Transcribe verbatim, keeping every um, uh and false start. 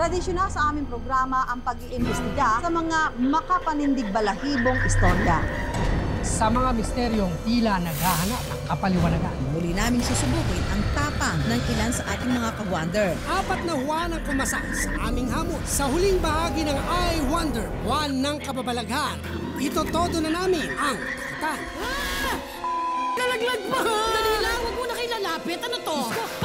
Tradisyonal sa aming programa ang pag-iimbestiga sa mga makapanindig balahibong istorya. Sa mga misteryong tila naghahanap ng kapaliwanagan. Muli naming susubukin ang tapang ng ilan sa ating mga ka-wonder. Apat na Juan ang kumasa sa aming hamon. Sa huling bahagi ng iJuander, Juan ng Kababalaghan, ito todo na namin ang katan. Ah! Nalaglag pa! Dali lang, huwag mo na kayo lalapit. Ano to?